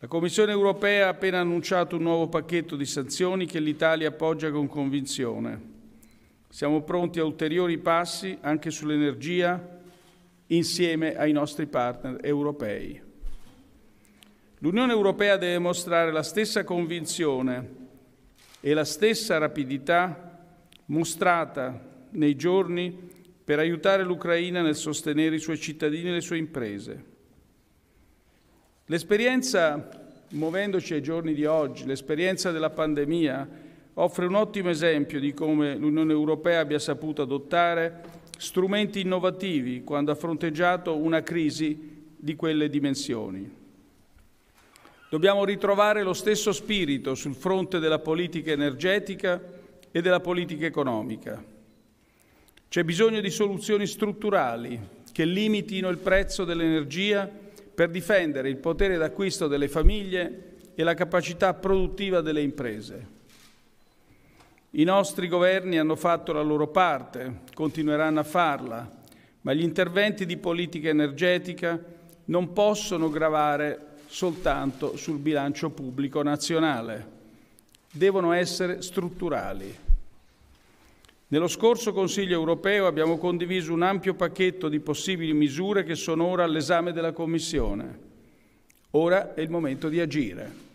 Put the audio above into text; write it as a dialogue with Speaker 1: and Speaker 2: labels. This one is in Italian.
Speaker 1: La Commissione europea ha appena annunciato un nuovo pacchetto di sanzioni che l'Italia appoggia con convinzione. Siamo pronti a ulteriori passi anche sull'energia insieme ai nostri partner europei. L'Unione europea deve mostrare la stessa convinzione e la stessa rapidità mostrata nei giorni per aiutare l'Ucraina nel sostenere i suoi cittadini e le sue imprese. L'esperienza, muovendoci ai giorni di oggi, l'esperienza della pandemia offre un ottimo esempio di come l'Unione Europea abbia saputo adottare strumenti innovativi quando ha fronteggiato una crisi di quelle dimensioni. Dobbiamo ritrovare lo stesso spirito sul fronte della politica energetica e della politica economica. C'è bisogno di soluzioni strutturali che limitino il prezzo dell'energia per difendere il potere d'acquisto delle famiglie e la capacità produttiva delle imprese. I nostri governi hanno fatto la loro parte, continueranno a farla, ma gli interventi di politica energetica non possono gravare soltanto sul bilancio pubblico nazionale, devono essere strutturali. Nello scorso Consiglio europeo abbiamo condiviso un ampio pacchetto di possibili misure che sono ora all'esame della Commissione. Ora è il momento di agire.